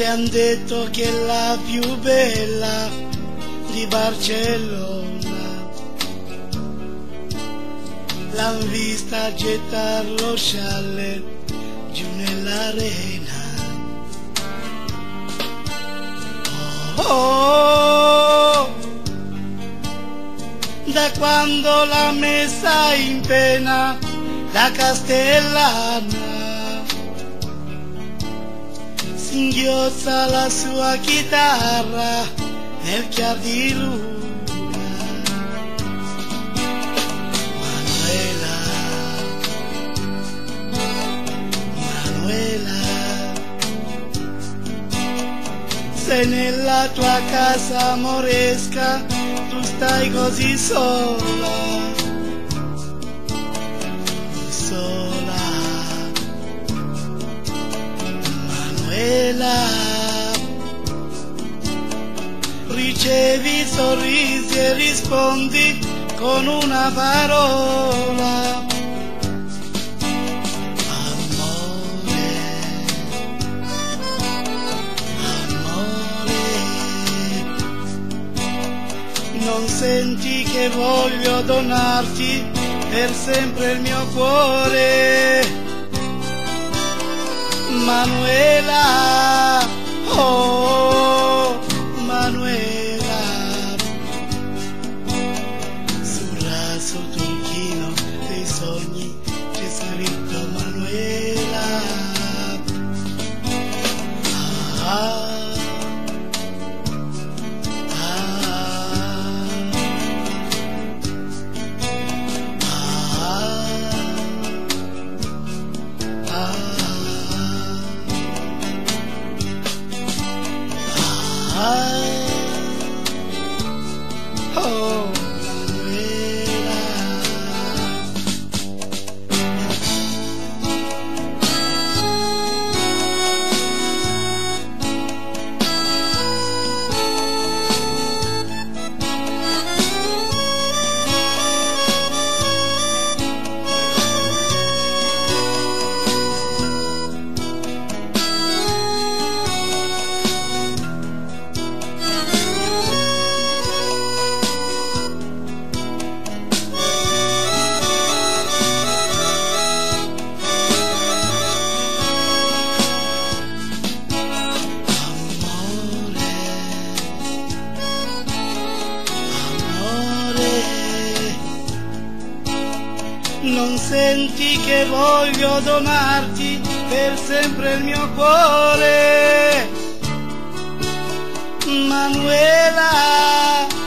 han detto che è la più bella di Barcellona, l'han vista gettar lo scialle giù nell'arena. Oh, da quando l'ha messa in pena la Castellana, singhiozza la sua chitarra nel chiar di luna. Manuela, Manuela, se nella tua casa moresca tu stai così sola, sola. Manuela, ricevi sorrisi e rispondi con una parola. Amore, amore, non senti che voglio donarti per sempre il mio cuore. Manuela, oh Manuela, sul raso turchino dei sogni c'è scritto Manuela. Ah, oh Manuela. Non senti che voglio donarti per sempre il mio cuore, Manuela.